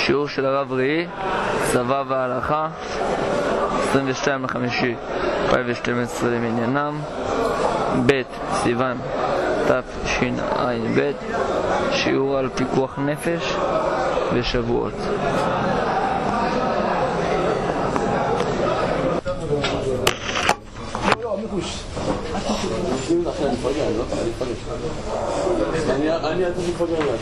שיעור של הרב ראי, צבא והלכה, 22/5/2012 למניינם, ב' סיוון תשע"ב, שיעור על פיקוח נפש ושבועות. אני אתן לפגר לך.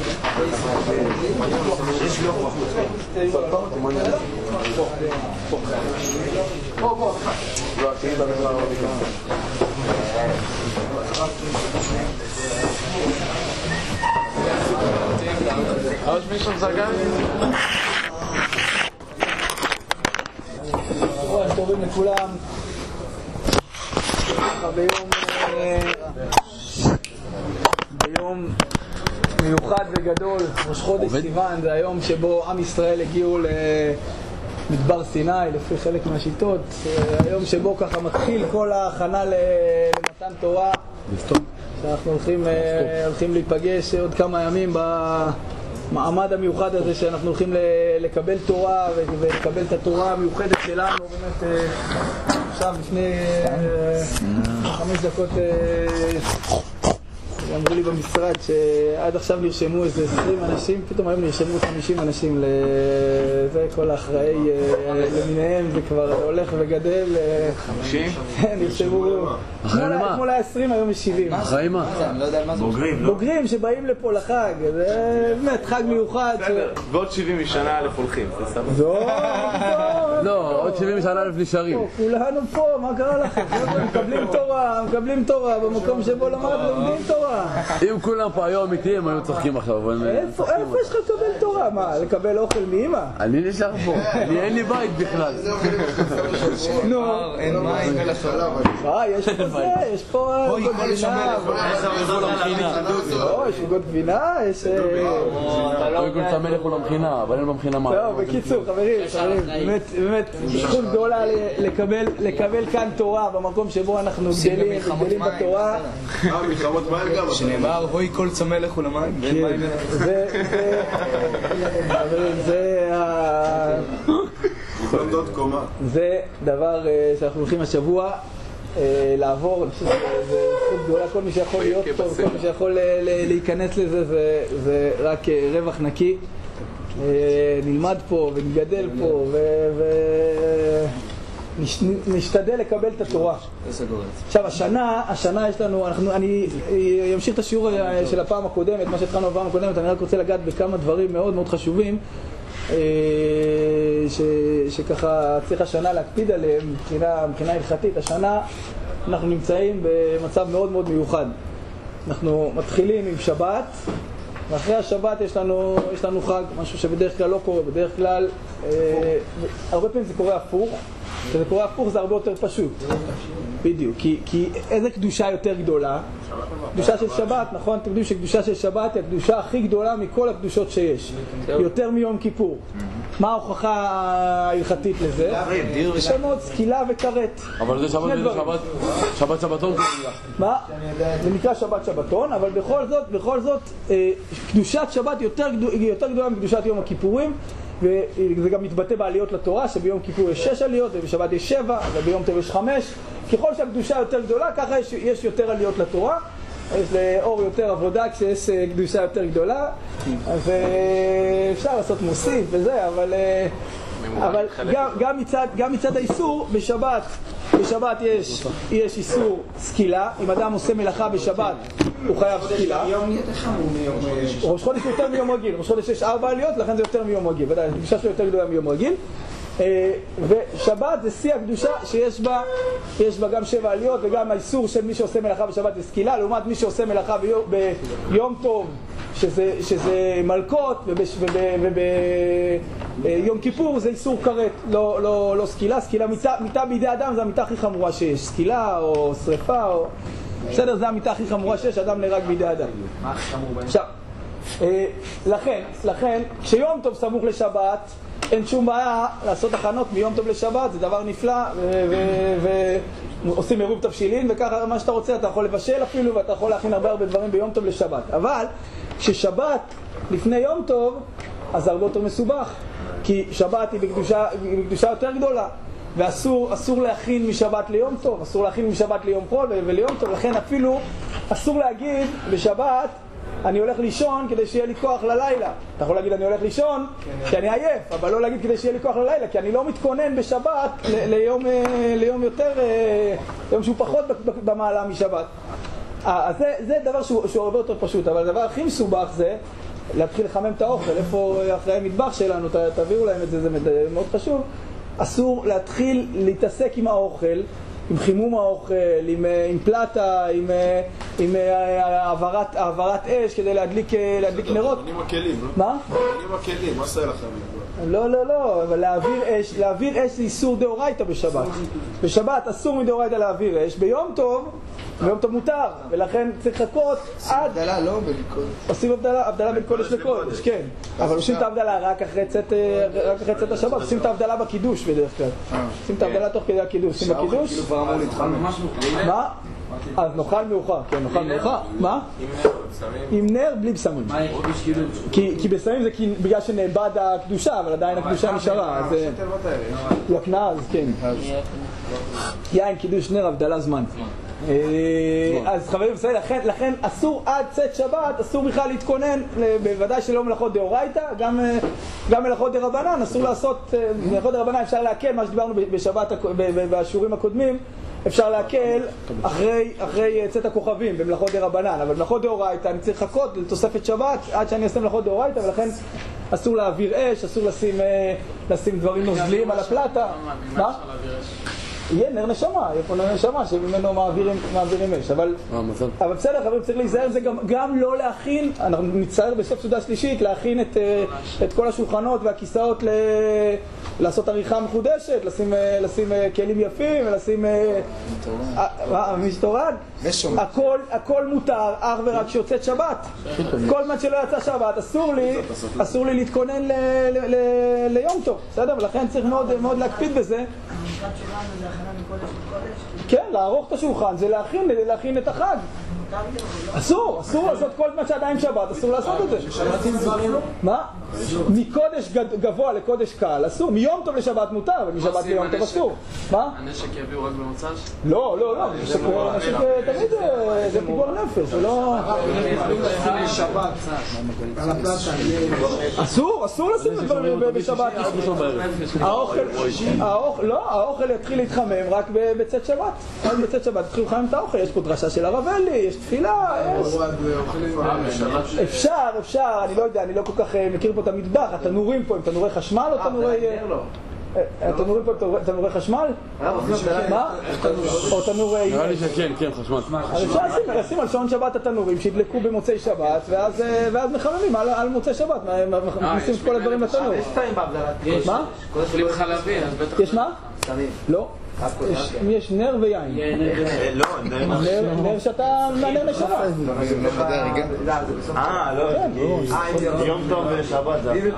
יש מישהו זגן? טובים לכולם. ביום מיוחד וגדול, ראש חודש סיוון, זה היום שבו עם ישראל הגיעו למדבר סיני, לפי חלק מהשיטות, היום שבו ככה מתחיל כל ההכנה למתן תורה, שאנחנו הולכים להיפגש עוד כמה ימים במעמד המיוחד הזה, שאנחנו הולכים לקבל תורה ולקבל את התורה המיוחדת שלנו. באמת עכשיו לפני 5 דקות אמרו לי במשרד שעד עכשיו נרשמו איזה 20 אנשים, פתאום היום נרשמו 50 אנשים לזה, כל האחראי למיניהם, זה כבר הולך וגדל. 50? נרשמו, אתמול היה 20, היום יש 70. אחראי מה? בוגרים שבאים לפה לחג, זה באמת חג מיוחד. ועוד 70 שנה א' הולכים, זה סבבה. לא, עוד 70 שנה א' נשארים. כולנו פה, מה קרה לכם? מקבלים תורה במקום שבו לומדים תורה. אם כולם פה היו אמיתיים, היו צוחקים עכשיו. איפה יש לך לקבל תורה? מה, לקבל אוכל מאמא? אני נשאר פה, אין לי בית בכלל. נו, אין מים. יש פה עוגות גבינה. יש עוגות גבינה, יש... לא יגול את המלך הוא למכינה, אבל אין במכינה מה. לא, בקיצור, חברים, באמת זכות גדולה לקבל כאן תורה במקום שבו אנחנו גדלים בתורה. שנאמר, בואי כל צמא לכו למים, ואין מים זה דבר שאנחנו הולכים השבוע לעבור. אני חושב שזה זכות גדולה, כל מי שיכול להיות פה, כל מי שיכול להיכנס לזה, זה רק רווח נקי. נלמד פה ונגדל פה נשתדל לקבל את התורה. עכשיו השנה יש לנו, אני אמשיך את השיעור של הפעם הקודמת, מה שהתחלנו בפעם הקודמת. אני רק רוצה לגעת בכמה דברים מאוד מאוד חשובים שככה צריך השנה להקפיד עליהם מבחינה הלכתית. השנה אנחנו נמצאים במצב מאוד מאוד מיוחד. אנחנו מתחילים עם שבת, ואחרי השבת יש לנו חג, משהו שבדרך כלל לא קורה. בדרך כלל הרבה פעמים זה קורה הפוך. כשזה קורה הפוך זה הרבה יותר פשוט. בדיוק, כי איזה קדושה יותר גדולה? קדושה של שבת, נכון? אתם יודעים שקדושה של שבת היא הקדושה הכי גדולה מכל הקדושות שיש, יותר מיום כיפור. מה ההוכחה ההלכתית לזה? יש מאוד סקילה וכרת. אבל זה שבת שבתון. מה? זה נקרא שבת שבתון, אבל בכל זאת קדושת שבת יותר גדולה מקדושת יום הכיפורים. וזה גם מתבטא בעליות לתורה, שביום כיפור יש 6 עליות ובשבת יש 7 וביום טוב יש 5. ככל שהקדושה יותר גדולה, ככה יש יותר עליות לתורה, יש לאור יותר עבודה כשיש קדושה יותר גדולה. אז אפשר לעשות מוסיף וזה, אבל גם מצד האיסור בשבת יש איסור סקילה. אם אדם עושה מלאכה בשבת הוא חייב סקילה. ראש חודש יותר מיום רגיל, ראש חודש יש 4 עליות, לכן זה יותר מיום רגיל, ודאי, הקדושה שלו יותר גדולה מיום רגיל. ושבת זה שיא הקדושה שיש בה גם 7 עליות, וגם האיסור של מי שעושה מלאכה בשבת זה סקילה, לעומת מי שעושה מלאכה ביום טוב שזה מלכות, וביום כיפור זה איסור כרת, לא סקילה. סקילה מיתה בידי אדם זה המיתה הכי חמורה שיש, סקילה או שריפה או... בסדר, זה המיתה הכי חמורה שיש, אדם נהרג בידי אדם. מה הכי חמור בהם? עכשיו, לכן, כשיום טוב סמוך לשבת, אין שום בעיה לעשות הכנות מיום טוב לשבת, זה דבר נפלא, ועושים עירוב תבשילין, וככה מה שאתה רוצה, אתה יכול לבשל אפילו, ואתה יכול להכין הרבה דברים ביום טוב לשבת. אבל, כששבת לפני יום טוב, אז זה הרבה יותר מסובך, כי שבת היא בקדושה יותר גדולה, ואסור להכין משבת ליום טוב, אסור להכין משבת ליום חול וליום טוב, לכן אפילו אסור להגיד בשבת אני הולך לישון כדי שיהיה לי כוח ללילה. אתה יכול להגיד אני הולך לישון כי אני עייף, אבל לא להגיד כדי שיהיה לי כוח ללילה, כי אני לא מתכונן בשבת ליום יותר, ליום שהוא פחות במעלה משבת. אז זה דבר שהוא הרבה יותר פשוט, אבל הדבר הכי מסובך זה להתחיל לחמם את האוכל. איפה אחרי המטבח שלנו, תביאו להם את זה, זה מאוד חשוב. אסור להתחיל להתעסק עם האוכל, עם חימום האוכל, עם פלטה, עם העברת אש כדי להדליק נרות. בונים הכלים, לא? מה? בונים הכלים, מה עושה לכם? לא, אבל להעביר אש זה איסור דאורייתא בשבת. בשבת אסור מדאורייתא להעביר אש, ביום טוב מותר, ולכן צריך לחכות עד... הבדלה לא בין קודש. עושים הבדלה בין קודש לקודש, כן. אבל עושים את ההבדלה רק אחרי צאת השבת, עושים את ההבדלה בקידוש בדרך כלל. עושים את ההבדלה תוך כדי הקידוש. עושים בקידוש... כאילו כבר אמור להתחמם. מה? אז נאכל מאוחר, כן, נאכל מאוחר. מה? עם נר בלי בשמים. כי בשמים זה בגלל שנאבד הקדושה, אבל עדיין הקדושה נשארה. אז יקנז, כן. יין, קידוש, נר, הבדלה, זמן. אז חברים, לכן אסור עד צאת שבת, אסור בכלל להתכונן, בוודאי שלא מלאכות דאורייתא, גם מלאכות דרבנן, אסור לעשות, מלאכות דרבנן אפשר להקל, מה שדיברנו בשבת, בשיעורים הקודמים, אפשר להקל אחרי צאת הכוכבים במלאכות דרבנן, אבל מלאכות דאורייתא אני צריך לחכות לתוספת שבת עד שאני אעשה מלאכות דאורייתא, ולכן אסור להעביר אש, אסור לשים דברים נוזליים על הפלטה. מה? יהיה נר נשמה, איפה נר נשמה שממנו מעבירים אש, אבל בסדר חברים, צריך להיזהר זה גם לא להכין, אנחנו נצטער בסוף סעודה שלישית להכין את כל השולחנות והכיסאות, לעשות עריכה מחודשת, לשים כלים יפים ולשים מסתורן, הכל מותר, אך ורק שיוצאת שבת. כל מה שלא יצא שבת אסור לי להתכונן ליום טוב, בסדר? ולכן צריך מאוד להקפיד בזה. כן, לערוך את השולחן זה להכין את החג. אסור לעשות כל מה שעדיין שבת, אסור לעשות את זה. מה? מקודש גבוה לקודש קל אסור, מיום טוב לשבת מותר, אבל משבת ליום טוב אסור. מה? הנשק יביאו רק במוצ"ש? לא, נשק תמיד זה פיגוע נפש, זה לא... אסור לשים דברים בשבת. האוכל יתחיל להתחמם רק בצאת שבת. רק בצאת שבת תתחיל לחמם את האוכל, יש פה דרשה של הרב אלי, יש תפילה, אפשר, אני לא יודע, אני לא כל כך מכיר פה את המטבח, התנורים פה הם תנורי חשמל או תנורי... התנורים פה הם תנורי חשמל? מה? או תנורי... נראה לי שכן, חשמל. אז אפשר לשים על שעון שבת התנורים שידלקו במוצאי שבת, ואז מחממים על מוצאי שבת, מכניסים את כל הדברים לתנור. יש שתיים בהבדלת. מה? אוכלים חלבי, אז בטח... יש מה? לא. יש נר ויין. נר שאתה מהנר לשבת. יום טוב ושבת.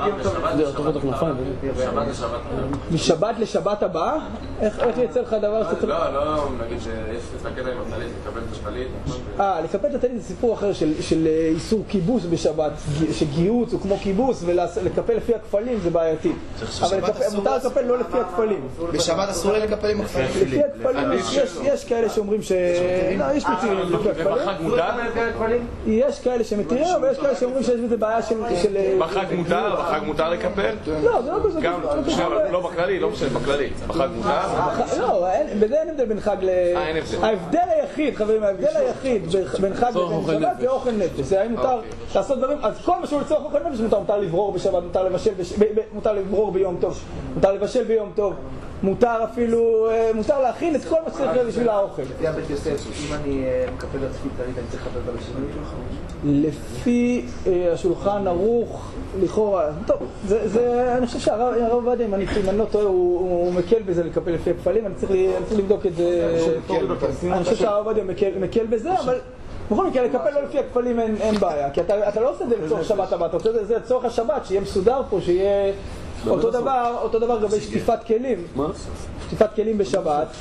משבת לשבת הבאה? איך יצא לך דבר שאתה... לא, נגיד שיש לסתכל עם הטלית, לקבל את השפלית. לקבל את הטלית זה סיפור אחר של איסור כיבוס בשבת, שגיוץ הוא כמו כיבוס, ולקפל לפי הכפלים זה בעייתי. אבל מותר לקפל לא לפי הכפלים. בשבת אסור לקפל עם הכפלים. לפי הכפלים יש כאלה שאומרים ש... לא, יש מתירים לפי הכפלים. יש כאלה שמתירים, אבל יש כאלה שאומרים שיש בזה בעיה של... בחג מותר לקפל? לא, זה לא כזה. לא בכללי, לא משנה, בכללי. בחג מותר? לא, בזה אין הבדל בין חג ל... ההבדל היחיד, חברים, ההבדל היחיד בין חג לבין שבת זה אוכל נפש. זה היה מותר לעשות דברים, אז כל מה שהוא לצורך אוכל נפש מותר לברור בשבת, מותר לברור ביום טוב, מותר לבשל ביום טוב, מותר אפילו, מותר להכין את כל מה שצריך בשביל האוכל. לפי הבית יוסף, אם אני מקפל לעצמי טלית, אני צריך לקפל בשינוי? לפי השולחן ערוך, לכאורה, טוב, אני חושב שהרב עובדיה, אם אני לא טועה, הוא מקל בזה לקפל לפי הכפלים, אני צריך לבדוק את זה. אני חושב שהרב עובדיה מקל בזה, אבל בכל מקרה, לקפל לא לפי הכפלים אין בעיה, כי אתה לא עושה את זה לצורך שבת הבא, אתה עושה את זה לצורך השבת, שיהיה מסודר פה, שיהיה אותו דבר לגבי שטיפת כלים. שטיפת כלים בשבת,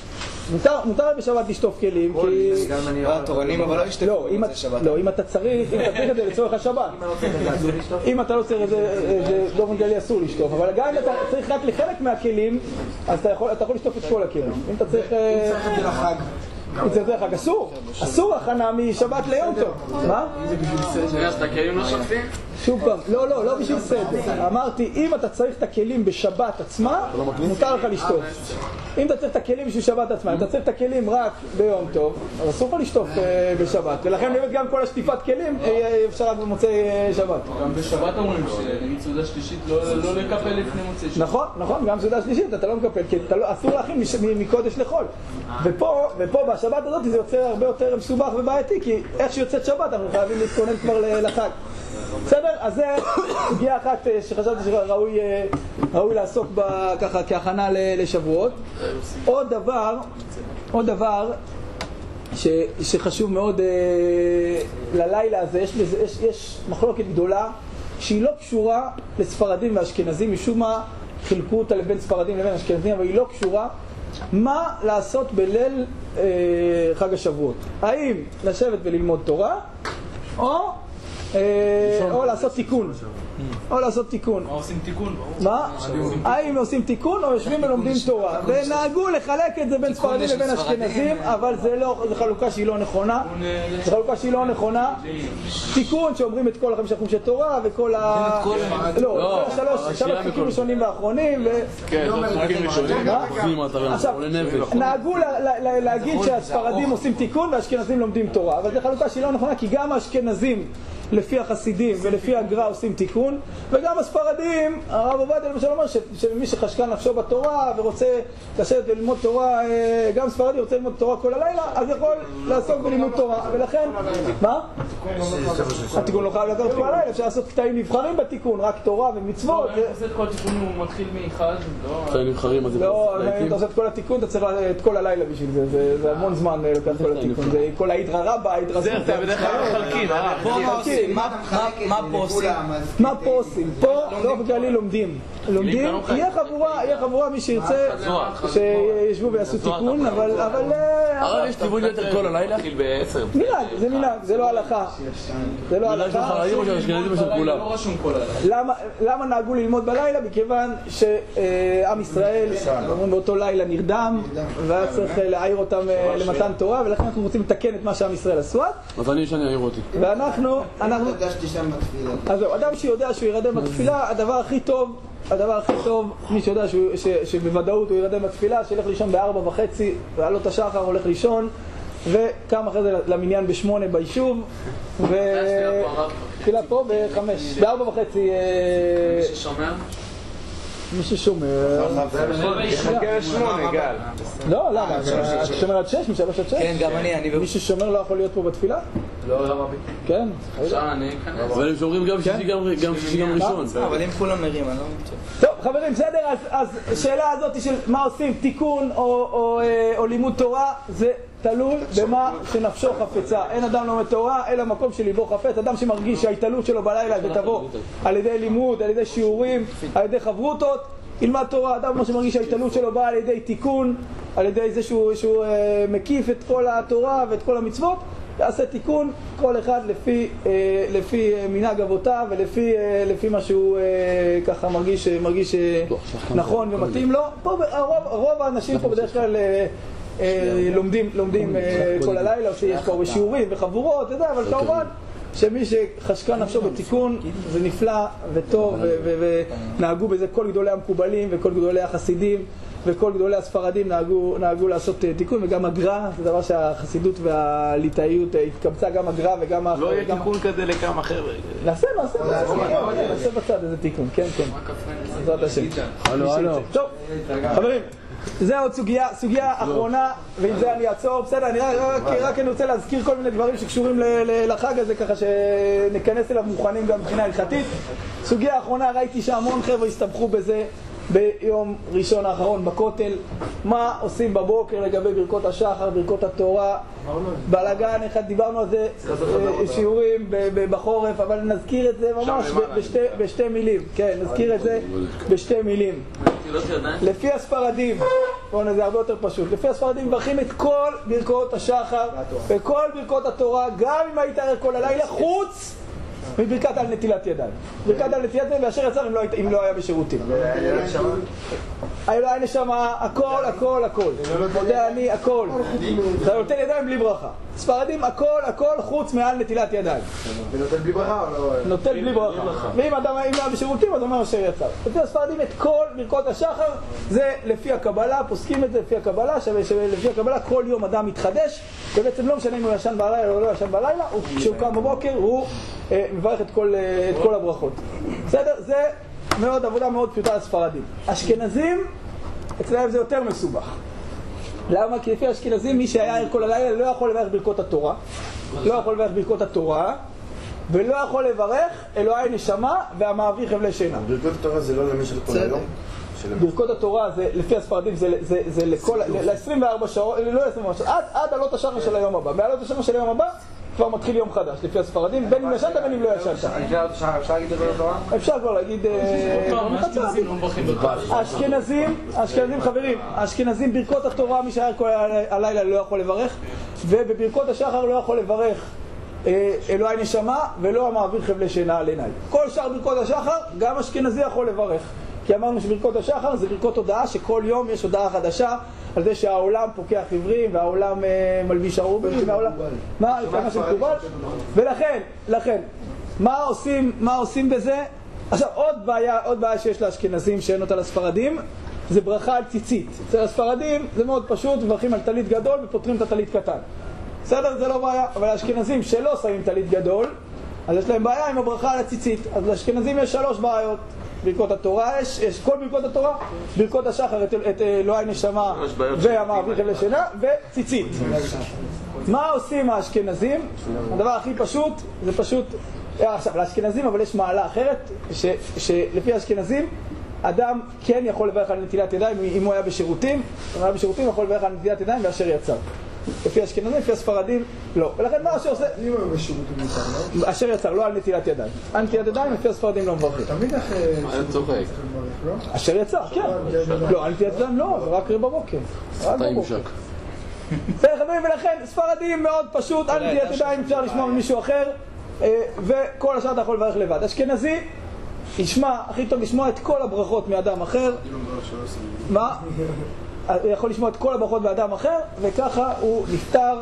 מותר בשבת לשטוף כלים, כי... התורנים אבל לא ישטפו במוצאי שבת. לא, אם אתה צריך את זה לצורך השבת. אם אתה לא צריך את זה, באופן כללי אסור לשטוף, אבל גם אם אתה צריך רק לחלק מהכלים, אז אתה יכול לשטוף את כל הכלים. אם אתה צריך... את זה לחג. אם צריך את זה לחג, אסור הכנה משבת ליום טוב. מה? אז את הכלים לא שוטפים? שוב פעם, לא בשביל סדר. אמרתי, אם אתה צריך את הכלים בשבת עצמה, מותר לך לשטוף. אם אתה צריך את הכלים בשביל שבת עצמה, אם אתה צריך את הכלים רק ביום טוב, אז אסור לך לשטוף בשבת. ולכן באמת גם כל השטיפת כלים אפשר רק במוצאי שבת. גם בשבת אומרים שנגיד סעודה שלישית לא לקפל לפני מוצאי שבת. נכון, גם סעודה שלישית אתה לא מקפל, כי אסור להכין מקודש לחול. ופה בשבת הזאת זה יוצא הרבה יותר מסובך ובעייתי, כי איך שיוצאת שבת אנחנו חייבים להתכונן כבר לחג. בסדר? אז זה סוגיה אחת שחשבתי שראוי לעסוק בה ככה כהכנה לשבועות. עוד דבר שחשוב מאוד ללילה הזה, יש מחלוקת גדולה שהיא לא קשורה לספרדים ואשכנזים, משום מה חילקו אותה לבין ספרדים לבין אשכנזים, אבל היא לא קשורה. מה לעשות בליל חג השבועות? האם לשבת וללמוד תורה או לעשות תיקון? או לעשות תיקון. מה עושים תיקון? מה? האם עושים תיקון או יושבים ולומדים תורה? ונהגו לחלק את זה בין ספרדים לבין אשכנזים, אבל זה חלוקה שהיא לא נכונה. זה חלוקה שהיא לא נכונה. תיקון שאומרים את כל החמישה חומשי תורה וכל שלוש חוקים ראשונים ואחרונים. כן, חוקים ראשונים. עכשיו, נהגו להגיד שהספרדים עושים תיקון והאשכנזים לומדים תורה, אבל זו חלוקה שהיא לא נכונה, כי גם האשכנזים לפי החסידים ולפי הגר"א עושים תיקון, וגם הספרדים, הרב עובדיה למשל אומר שמי שחשקה נפשו בתורה ורוצה לשבת וללמוד תורה, גם ספרדי רוצה ללמוד תורה כל הלילה, אז יכול לעסוק בלימוד תורה. ולכן, מה? התיקון לא חייב לקחת כל הלילה, אפשר לעשות קטעים נבחרים בתיקון, רק תורה ומצוות. אם אתה עושה את כל התיקון הוא מתחיל מאחד, קטעים נבחרים, אז זה לא, אם אתה עושה את כל התיקון אתה צריך את כל הלילה בשביל זה, זה המון זמן לקחת כל התיקון, זה כל ההידררה בה, ההתרסות. זה בדרך כלל מחלקים, מה פה עושים? פה לא בכללי לומדים, יהיה חבורה מי שירצה שישבו ויעשו תיקון, אבל הרב יש טיבול יותר כל הלילה? התחיל ב10. זה מנהג, זה לא הלכה. זה לא הלכה. לא רשום כל הלילה. למה נהגו ללמוד בלילה? מכיוון שעם ישראל באותו לילה נרדם והיה צריך להעיר אותם למתן תורה, ולכן אנחנו רוצים לתקן את מה שעם ישראל עשו. אז אני אעיר אותי. ואנחנו אז זהו, אדם שיודע שהוא ירדם בתפילה, הדבר הכי טוב, מי שיודע שבוודאות הוא ירדם בתפילה, שילך לישון ב4:30 ועלות השחר הולך לישון וקם אחרי זה למניין ב8 ביישוב ותפילה פה ב5, ב4:30 מי ששומר? מי ששומר חכה ל8, גל. לא, למה? אתה שומר עד 6? מ3 עד 6? כן, גם אני מי ששומר לא יכול להיות פה בתפילה? לא, רבי. כן. עכשיו אני אכנס. אבל הם שומרים גם שישי גם ראשון. אבל אם כולם מרים, אני לא מבין. טוב חברים, בסדר, אז השאלה הזאת של מה עושים, תיקון או לימוד תורה, זה תלוי במה שנפשו חפצה. אין אדם לומד תורה אלא מקום שליבו חפץ. אדם שמרגיש שההתעלות שלו בלילה תבוא על ידי לימוד, על ידי שיעורים, על ידי חברותות, ילמד תורה. אדם שמרגיש שההתעלות שלו באה על ידי תיקון, על ידי זה שהוא מקיף את כל התורה ואת כל המצוות, יעשה תיקון, כל אחד לפי מנהג אבותיו ולפי מה שהוא ככה מרגיש נכון ומתאים לו. פה רוב האנשים פה בדרך כלל לומדים כל הלילה, או שיש פה שיעורים וחבורות, אבל כמובן שמי שחשקה נפשו בתיקון זה נפלא וטוב, ונהגו בזה כל גדולי המקובלים וכל גדולי החסידים וכל גדולי הספרדים נהגו לעשות תיקון, וגם הגר"א, זה דבר שהחסידות והליטאיות התקבצה, גם הגר"א וגם לא יהיה תיקון כזה לכמה חבר'ה. נעשה בצד איזה תיקון, כן. בעזרת השם. הלו. טוב, חברים, זה עוד סוגיה אחרונה, ועם זה אני אעצור. בסדר, אני רק רוצה להזכיר כל מיני דברים שקשורים לחג הזה, ככה שניכנס אליו מוכנים גם מבחינה הלכתית. סוגיה אחרונה, ראיתי שהמון חבר'ה הסתבכו בזה ביום ראשון האחרון בכותל. מה עושים בבוקר לגבי ברכות השחר, ברכות התורה, בלגן אחד, דיברנו על זה שיעורים בחורף, אבל נזכיר את זה ממש בשתי מילים. כן, נזכיר את זה בשתי מילים. לפי הספרדים זה הרבה יותר פשוט. לפי הספרדים מברכים את כל ברכות השחר וכל ברכות התורה, גם אם היית ער כל הלילה, חוץ מברכת על נטילת ידיים. ברכת על נטילת ידיים ואשר יצר אם לא היה בשירותים. היה נשמה, הכל. מודה אני, הכל. אתה נותן ידיים בלי ברכה. ספרדים הכל חוץ מעל נטילת ידיים. ונותן בלי ברכה או לא? נותן בלי ברכה. ואם אדם היה בשירותים, אז אומר אשר יצר. לפי הספרדים את כל ברכות השחר, זה לפי הקבלה, פוסקים את זה לפי הקבלה, שלפי הקבלה כל יום אדם מתחדש, ובעצם לא משנה אם הוא ישן בלילה או לא ישן בלילה, כשהוא קם בבוקר הוא מברך את כל הברכות. בסדר? זה עבודה מאוד פשוטה לספרדים. אשכנזים, אצלהם זה יותר מסובך. למה? כי לפי אשכנזים מי שהיה ער כל הלילה לא יכול לברך ברכות התורה, ולא יכול לברך אלוהי נשמה והמעביר חבלי שינה. ברכות התורה זה לא למי של כל היום? ברכות התורה זה לפי הספרדים זה לכל ל-24 שעות, לא 24 שעות, עד עלות השחר של היום הבא. בעלות השחר של היום הבא כבר מתחיל יום חדש לפי הספרדים, בין אם ישנת בין אם לא ישנת. אפשר להגיד ברכות התורה? אפשר כבר להגיד אשכנזים חברים, אשכנזים ברכות התורה מי שהיה כל הלילה לא יכול לברך, ובברכות השחר לא יכול לברך אלוהי נשמה ולא המעביר חבלי שינה על עיניי. כל שאר ברכות השחר גם אשכנזי יכול לברך, כי אמרנו שברכות השחר זה ברכות הודעה שכל יום יש הודעה חדשה על זה שהעולם פוקח עברים והעולם מלביש ערובים והעולם מה שמקובל. ולכן מה עושים בזה? עכשיו עוד בעיה שיש לאשכנזים שאין אותה לספרדים, זה ברכה על ציצית. אצל הספרדים זה מאוד פשוט, מברכים על טלית גדול ופותרים את הטלית קטן. בסדר? זה לא בעיה. אבל האשכנזים שלא שמים טלית גדול, אז יש להם בעיה עם הברכה על הציצית. אז לאשכנזים יש 3 בעיות. ברכות התורה, יש כל ברכות התורה, ברכות השחר, את אלוהי נשמה והמעביר חבלי שינה וציצית. מה עושים האשכנזים? הדבר הכי פשוט, זה פשוט, עכשיו לאשכנזים אבל יש מעלה אחרת, שלפי האשכנזים אדם כן יכול לברך על נטילת ידיים אם הוא היה בשירותים, יכול לברך על נטילת ידיים ואשר יצר. לפי האשכנזים, לפי הספרדים, לא. ולכן מה אשר עושה? אם הוא בשירותים יצר, לא? אשר יצר, לא על נטילת ידיים. על נטילת ידיים, לפי הספרדים לא מברכים. תמיד אחרי... אשר יצר, כן. לא, על נטילת ידיים לא, זה רק בבוקר. רק בבוקר. חברים, ולכן ספרדים מאוד פשוט, על נטילת ידיים אפשר לשמוע ממישהו אחר, וכל השאר אתה יכול לברך לבד. אשכנזי, ישמע, הכי טוב לשמוע את כל הברכות מאדם אחר. מה? הוא יכול לשמוע את כל הברכות באדם אחר, וככה הוא נפטר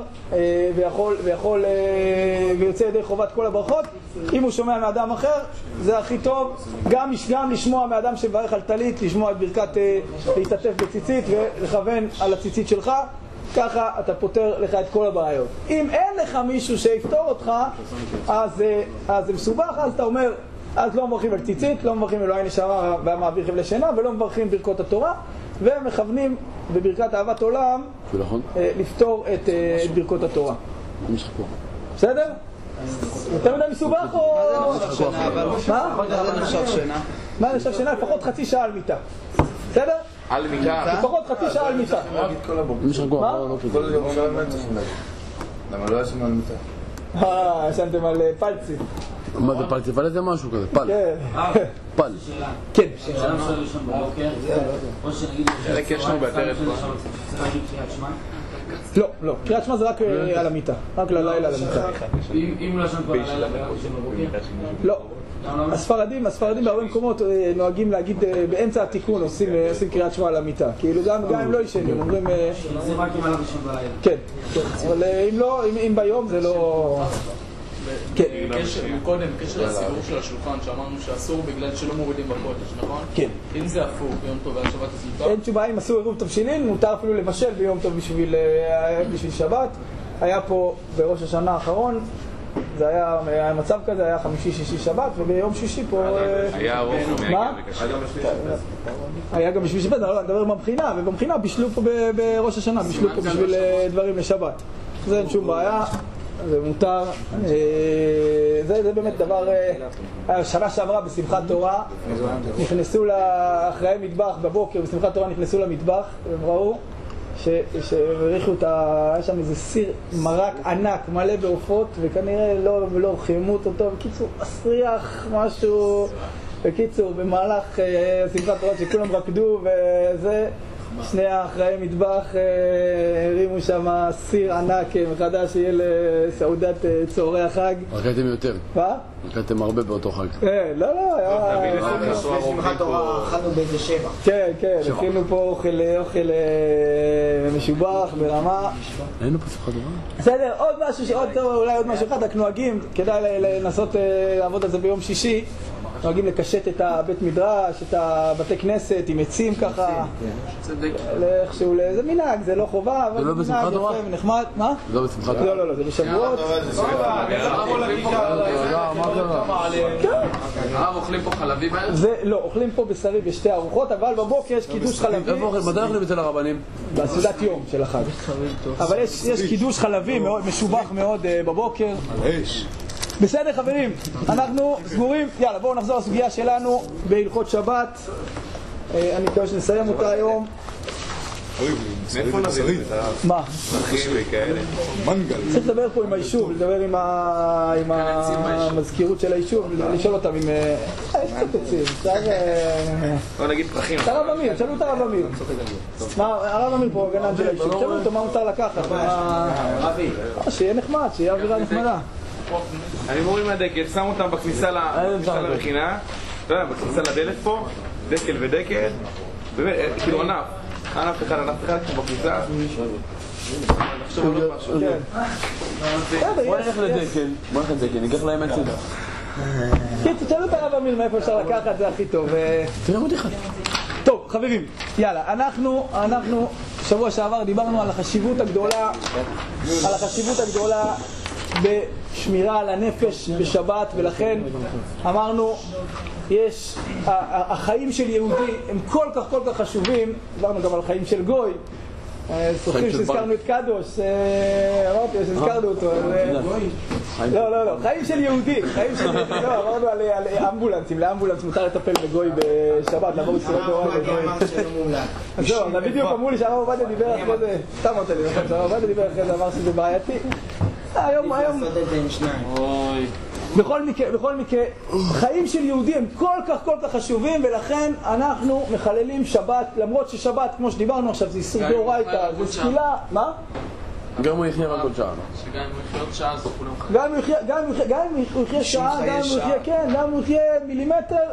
ויוצא ידי חובת כל הברכות. אם הוא שומע מאדם אחר, זה הכי טוב. גם לשמוע מאדם שברך על טלית, לשמוע את ברכת להשתתף בציצית ולכוון על הציצית שלך. ככה אתה פותר לך את כל הבעיות. אם אין לך מישהו שיפתור אותך, אז זה מסובך, אז אתה אומר, אז לא מברכים על ציצית, לא מברכים אלוהי נשמה והמעביר חבלי שינה, ולא מברכים ברכות התורה, ומכוונים בברכת אהבת עולם לפתור את ברכות התורה. בסדר? יותר מדי מסובך או... מה? מה נחשב שינה? מה נחשב שינה? לפחות חצי שעה על מיטה. בסדר? על מיטה? לפחות חצי שעה על מיטה. מה? כל יום שעה מה צריכים להגיד? למה לא ישנו על מיטה? ישנתם על פלצי. מה זה פלצי? פלצי זה משהו כזה, פל. פל. כן. שאלה אפשר לישון בבוקר, או שנגיד... חלק ישנו בעטרת פה. צריך להגיד קריאת שמע? לא, קריאת שמע זה רק על המיטה, רק ללילה על המיטה. אם הוא ישן כבר הלילה בבוקר? לא. הספרדים בהרבה מקומות נוהגים להגיד באמצע התיקון עושים קריאת שמע על המיטה, כאילו גם אם לא ישנים, אומרים... זה רק אם עליו ישן בלילה. כן, אבל אם לא, אם ביום זה לא... קודם, קשר לסיבור של השולחן שאמרנו שאסור בגלל שלא מורידים בקודש, נכון? כן. אם זה הפוך ביום טוב ועל שבת אז מותר? אין תשובה, אם עשו עירוב תבשילין, מותר אפילו לבשל ביום טוב בשביל שבת. היה פה בראש השנה האחרון, זה היה מצב כזה, היה חמישי, שישי, שבת, וביום שישי פה... היה ארוך מה? היה גם בשביל שבת, אני מדבר במבחינה, ובמבחינה בישלו פה בראש השנה, בישלו פה בשביל דברים לשבת. זה אין שום בעיה. זה מותר, זה באמת דבר, שנה שעברה בשמחת תורה, נכנסו אחרי מטבח בבוקר, בשמחת תורה נכנסו למטבח, והם ראו שהריחו היה שם איזה סיר מרק ענק מלא בעופות, וכנראה לא חימות אותו, בקיצור, מסריח משהו, בקיצור, במהלך שמחת תורה שכולם רקדו וזה, שני האחראי מטבח הרימו שם סיר ענק מחדש שיהיה לסעודת צהרי החג. רקדתם יותר. מה? רקדתם הרבה באותו חג. לא, היה... שמחת תורה אכלנו באיזה 7. כן, הכינו פה אוכל משובח ברמה. היינו פה שמחת תורה? בסדר, אולי עוד משהו אחד, רק נוהגים, כדאי לנסות לעבוד על זה ביום שישי. נוהגים לקשט את הבית מדרש, את הבתי כנסת עם עצים ככה. לאיכשהו, זה מנהג, זה לא חובה, אבל זה מנהג יפה ונחמד. מה? זה לא בשמחת תורה? לא, זה בשבועות. אוכלים פה חלבי בערב? לא, אוכלים פה בשרי בשתי ארוחות, אבל בבוקר יש קידוש חלבי. מתי אוכלים אצל הרבנים? בסעודת יום של החג. אבל יש קידוש חלבי משובח מאוד בבוקר. בסדר חברים, אנחנו סגורים. יאללה, בואו נחזור לסוגיה שלנו בהלכות שבת. אני מקווה שנסיים אותה היום. מאיפה נביא את מה? האחים וכאלה? צריך לדבר פה עם היישוב, לדבר עם המזכירות של היישוב, לשאול אותם אם... יש קצת עצים, בוא נגיד פרחים. את הרב אמיר, שאלו את הרב אמיר. הרב אמיר פה, הגנן של היישוב, שאלו אותו מה מותר לקחת. שיהיה נחמד, שיהיה אווירה נחמדה. אני מורים מהדקל, שם אותם בכניסה למכינה, בכניסה לדלת פה, דקל ודקל, באמת, כאילו ענף. ענף אחד בכניסה. נחשוב על עוד משהו. בוא נלך לדקל, ניקח להם עצים. כן, תשאלו את הרב אמיר מאיפה אפשר לקחת, זה הכי טוב. תראה עוד אחד. טוב, חברים, יאללה, אנחנו שבוע שעבר דיברנו על החשיבות הגדולה בשמירה על הנפש בשבת, ולכן אמרנו החיים של יהודי הם כל כך חשובים. דיברנו גם על חיים של גוי. זוכרים שהזכרנו את קדוש, אמרתי שהזכרנו אותו. לא, חיים של יהודי, אמרנו על אמבולנסים, לאמבולנס מותר לטפל בגוי בשבת, לעבור בצורת דורה לגוי. אז זהו, אז בדיוק אמרו לי שהרב עובדיה דיבר אחרי זה, סתם אמרת לי, שהרב עובדיה דיבר אחרי זה, אמר שזה בעייתי. היום בכל מקרה, חיים של יהודי הם כל כך חשובים, ולכן אנחנו מחללים שבת, למרות ששבת, כמו שדיברנו עכשיו, זה איסור דאורייתא, זה תפילה. מה? גם הוא יחיה רק עוד שעה. שגם אם הוא יחיה עוד שעה, אז כולם חיים. גם אם הוא יחיה שעה, גם אם הוא יחיה מילימטר,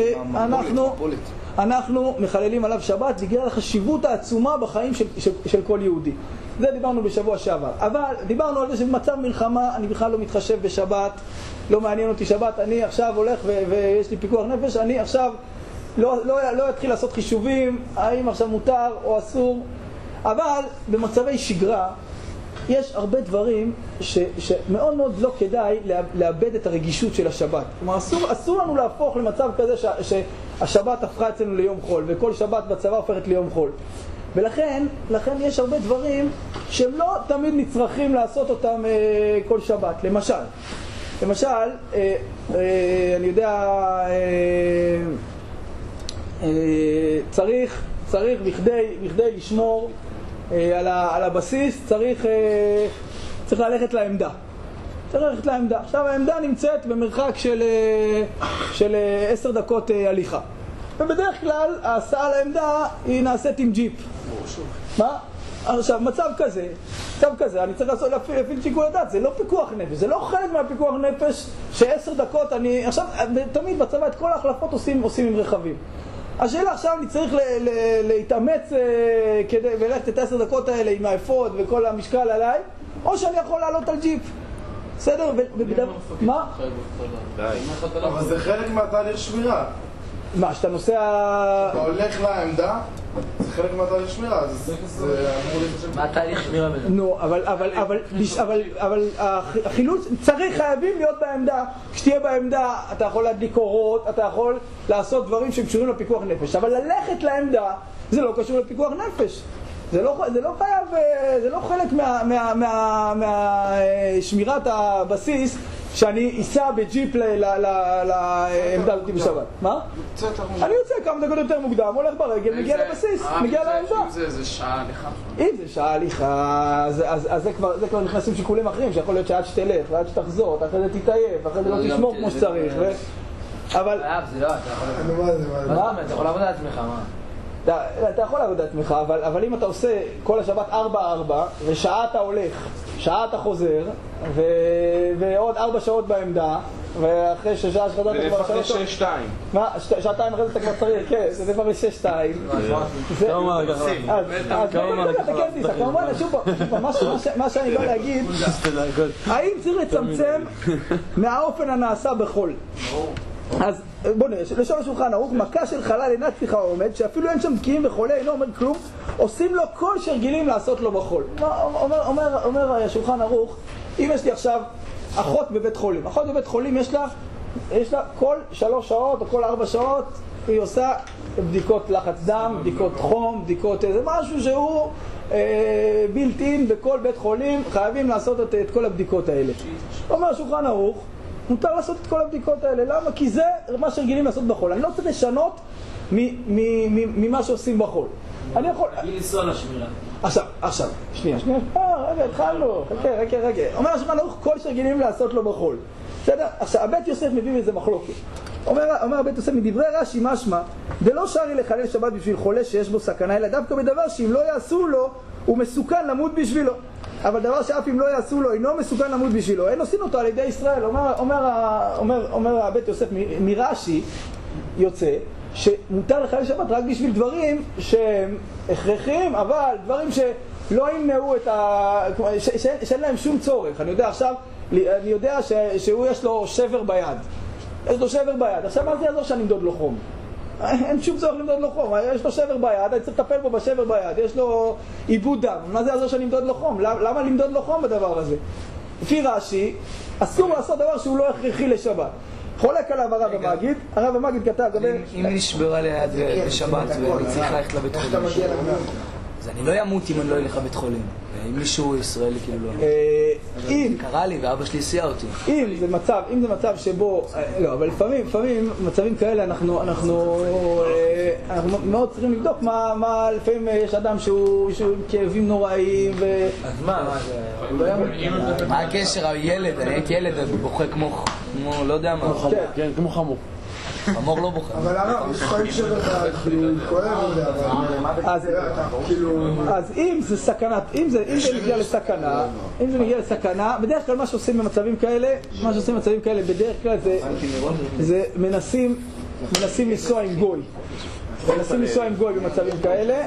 אנחנו מחללים עליו שבת בגלל החשיבות העצומה בחיים של כל יהודי. זה דיברנו בשבוע שעבר. אבל דיברנו על זה שבמצב מלחמה אני בכלל לא מתחשב בשבת, לא מעניין אותי שבת, אני עכשיו הולך ויש לי פיקוח נפש, אני עכשיו לא אתחיל לעשות חישובים האם עכשיו מותר או אסור. אבל במצבי שגרה יש הרבה דברים שמאוד לא כדאי לאבד את הרגישות של השבת. כלומר, אסור לנו להפוך למצב כזה שהשבת הפכה אצלנו ליום חול, וכל שבת בצבא הופכת ליום חול. ולכן יש הרבה דברים שהם לא תמיד נצרכים לעשות אותם כל שבת. למשל, אני יודע, צריך בכדי לשמור על הבסיס, צריך ללכת לעמדה. עכשיו העמדה נמצאת במרחק של 10 דקות הליכה. ובדרך כלל ההסעה לעמדה היא נעשית עם ג'יפ. מה? עכשיו, מצב כזה, אני צריך להפעיל שיקול הדעת, זה לא פיקוח נפש, זה לא חלק מהפיקוח נפש ש10 דקות אני... עכשיו, תמיד בצבא את כל ההחלפות עושים עם רכבים. השאלה עכשיו, אני צריך להתאמץ כדי ולכת את 10 דקות האלה עם האפוד וכל המשקל עליי, או שאני יכול לעלות על ג'יפ. בסדר? מה? אבל זה חלק מהתהליך שמירה. מה, שאתה נוסע... אתה הולך לעמדה, זה חלק מהתהליך שמירה, מה התהליך שמירה בזה? נו, אבל החילוץ חייבים להיות בעמדה. כשתהיה בעמדה אתה יכול להדליק אורות, אתה יכול לעשות דברים שקשורים לפיקוח נפש, אבל ללכת לעמדה זה לא קשור לפיקוח נפש. זה לא חייב, זה לא חלק מהשמירת הבסיס שאני אסע בג'יפ לעמדה הזאת בשבת. מה? אני יוצא כמה דקות יותר מוקדם, הולך ברגל, מגיע לבסיס, מגיע לעמדה. אם זה שעה הליכה. אם זה שעה הליכה, אז זה כבר נכנסים שיקולים אחרים, שיכול להיות שעד שתלך, ועד שתחזור, אחרי זה תתעייף, אחרי זה לא תשמור כמו שצריך. אבל... זה לא, אתה יכול לעבוד על עצמך, מה? אתה יכול לעבוד עצמך, אבל אם אתה עושה כל השבת 4-4, ושעה אתה הולך, שעה אתה חוזר, ועוד 4 שעות בעמדה, ואחרי שעה שחזרת כבר שעות... ונפח ל-6-2. מה? שעתיים אחרי זה אתה כבר צריך, כן, זה נפח ל-6-2. כמה כמובן, שוב פעם, מה שאני בא להגיד, האם צריך לצמצם מהאופן הנעשה בחול? אז בוא נראה, לשון השולחן ערוך, מכה של חלל אינה צריכה עומד, שאפילו אין שם בקיעים וחולה, אינו אומר כלום, עושים לו כל שרגילים לעשות לו בחול. אומר השולחן ערוך, אם יש לי עכשיו אחות בבית חולים, אחות בבית חולים יש לה כל 3 שעות או כל 4 שעות, היא עושה בדיקות לחץ דם, בדיקות חום, בדיקות איזה משהו שהוא בילט אין בכל בית חולים, חייבים לעשות את כל הבדיקות האלה. אומר השולחן ערוך, מותר לעשות את כל הבדיקות האלה. למה? כי זה מה שרגילים לעשות בחול. אני לא צריך לשנות ממה שעושים בחול. אני יכול... רגיל לנסוע לשמירה. עכשיו, שנייה. רגע, התחלנו. חכה. אומר השולחן ערוך, כל שרגילים לעשות לו בחול. בסדר? עכשיו, הבית יוסף מביא איזה מחלוקת. אומר הבית יוסף, מדברי רש"י משמע, דלא שרי לחלל שבת בשביל חולה שיש בו סכנה, אלא דווקא בדבר שאם לא יעשו לו, הוא מסוכן למות בשבילו. אבל דבר שאף אם לא יעשו לו, אינו מסוכן למות בשבילו, אין עושים אותו על ידי ישראל. אומר הבית יוסף, מרש"י יוצא שמותר לחלל שבת רק בשביל דברים שהם הכרחיים, אבל דברים שלא ימנעו שאין להם שום צורך. אני יודע שהוא יש לו שבר ביד. עכשיו מה זה יעזור שאני אמדוד לו חום? אין שום צורך למדוד לו חום. יש לו שבר ביד, אני צריך לטפל בו בשבר ביד. יש לו איבוד דם. מה זה יעזור שאני אמדוד לו חום? למה למדוד לו חום בדבר הזה? לפי רש"י, אסור לעשות דבר שהוא לא הכרחי לשבת. חולק עליו הרב המגיד כתב... אם נשברה ליד בשבת ואני צריך ללכת לבית חולים, אז אני לא ימות אם אני לא אלך לבית חולים. אם מישהו ישראלי כאילו לא... זה קרה לי ואבא שלי הסיע אותי. אם זה מצב שבו... לא, אבל לפעמים מצבים כאלה אנחנו מאוד צריכים לבדוק מה לפעמים יש אדם שהוא עם כאבים נוראיים ו... אז מה זה? מה הקשר? הילד, אני הייתי ילד בוכה כמו לא יודע מה. כן, כמו חמור. חמור לא בוכה. אבל הרב, יש חיים שבר כואב את זה, אז אם זה סכנת, אם זה מגיע לסכנה, בדרך כלל מה שעושים במצבים כאלה, בדרך כלל זה מנסים לנסוע עם גוי. במצבים כאלה.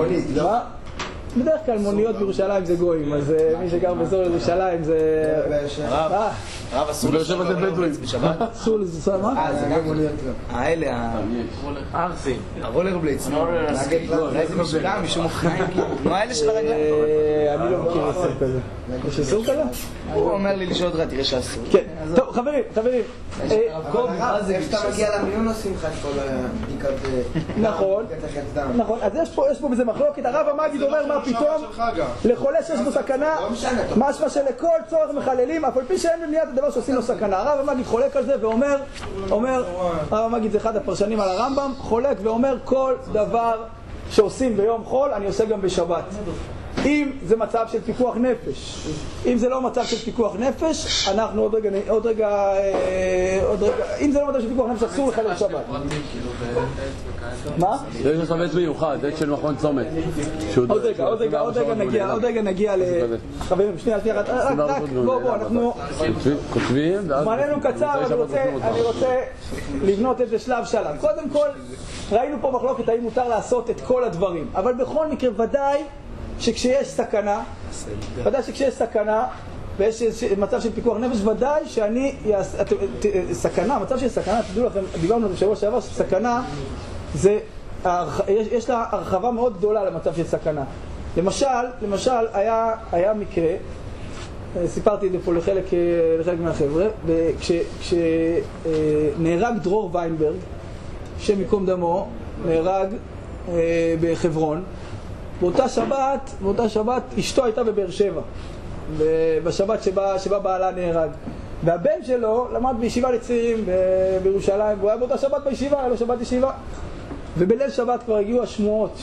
בדרך כלל מוניות בירושלים זה גויים, אז מי שגר באזור ירושלים זה... הרב אסור לשבת בדואים בשבת? אסור לנסוע מה? זה גם מוניות לא. האלה, הארסים, הרולר בליידס, איזה משקע, משום אופניים, כמו האלה של הרגליים. אני לא מכיר אסור כזה. יש אסור כזה? הוא אומר לי לשאול אותך, תראה שאסור. כן, טוב חברים. הרב, איך אתה מגיע למיון עושים לך את כל הבדיקות? נכון, אז יש פה בזה מחלוקת. הרב המגיד אומר מה פתאום לחולה שיש בו סכנה, משמע שלכל צורך מחללים, אף על פי שאין במניעת הדבר שעושים לו סכנה. הרב המגיד חולק על זה ואומר, הרב המגיד זה אחד הפרשנים על הרמב"ם, חולק ואומר כל דבר שעושים ביום חול אני עושה גם בשבת. אם זה מצב של פיקוח נפש. אם זה לא מצב של פיקוח נפש, אנחנו עוד רגע, אם זה לא מצב של פיקוח נפש, אסור לחלל שבת. מה? זה יש לך בית מיוחד, בית של מכון צומת. עוד רגע נגיע ל... חברים, שנייה, רק בוא, אנחנו... כותבים, זמננו קצר, אני רוצה לבנות את זה שלב. קודם כל, ראינו פה מחלוקת האם מותר לעשות את כל הדברים, אבל בכל מקרה ודאי שכשיש סכנה, ויש מצב של פיקוח נפש, ודאי שאני סכנה, מצב של סכנה, תדעו לכם, דיברנו בשבוע שעבר שסכנה יש לה הרחבה מאוד גדולה למצב של סכנה. למשל היה מקרה, סיפרתי את זה פה לחלק מהחבר'ה, כשנהרג דרור ויינברג, שם מקום דמו, נהרג בחברון. באותה שבת אשתו הייתה בבאר שבע, בשבת שבה בעלה נהרג, והבן שלו למד בישיבה לצעירים בירושלים, והוא היה באותה שבת בישיבה, היה לו שבת ישיבה, ובליל שבת כבר הגיעו השמועות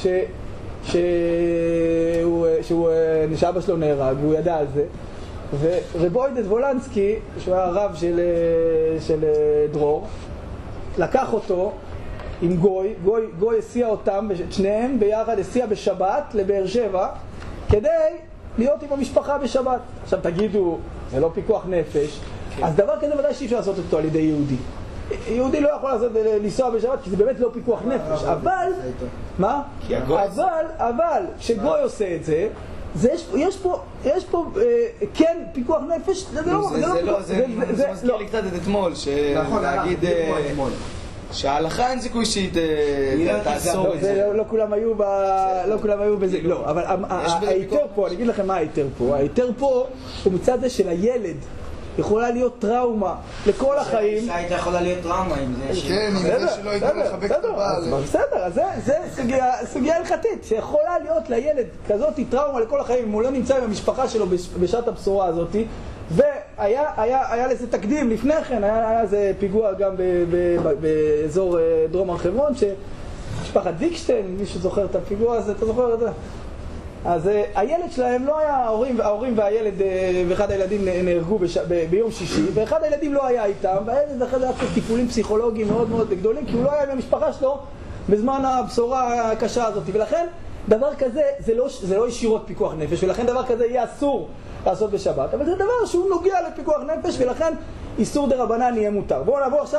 שאבא שלו נהרג, והוא ידע על זה. ורב עודד וולנסקי, שהוא היה הרב של דרור, לקח אותו עם גוי הסיע אותם, שניהם ביחד הסיע בשבת לבאר שבע, כדי להיות עם המשפחה בשבת. עכשיו תגידו, זה לא פיקוח נפש, אז דבר כזה ודאי שאי אפשר לעשות אותו על ידי יהודי. יהודי לא יכול לנסוע בשבת כי זה באמת לא פיקוח נפש, אבל, מה? אבל כשגוי עושה את זה, יש פה כן פיקוח נפש, זה זה מזכיר לי קצת את אתמול, להגיד שההלכה אין סיכוי שהיא תאסור את זה. לא כולם היו בזה, לא, אבל ההיתר פה, אני אגיד לכם מה ההיתר פה, ההיתר פה הוא מצד זה של הילד. יכולה להיות טראומה לכל החיים. שהייתה יכולה להיות טראומה עם זה. כן, עם זה שלא ידעו לחבק את הבעל. בסדר, אז זה סוגיה הלכתית, שיכולה להיות לילד כזאת טראומה לכל החיים, אם הוא לא נמצא עם המשפחה שלו בשעת הבשורה הזאת. והיה לזה תקדים לפני כן, היה איזה פיגוע גם באזור דרום הר חברון, שמשפחת דיקשטיין, מי שזוכר את הפיגוע הזה, אתה זוכר את זה? אז הילד שלהם לא היה, ההורים והילד ואחד הילדים נהרגו ביום שישי, ואחד הילדים לא היה איתם, והילד אחרי זה היה טיפולים פסיכולוגיים מאוד מאוד גדולים, כי הוא לא היה עם המשפחה שלו בזמן הבשורה הקשה הזאת. ולכן דבר כזה זה לא ישירות פיקוח נפש, ולכן דבר כזה יהיה אסור לעשות בשבת, אבל זה דבר שהוא נוגע לפיקוח נפש, ולכן איסור דרבנן יהיה מותר. בואו נעבור עכשיו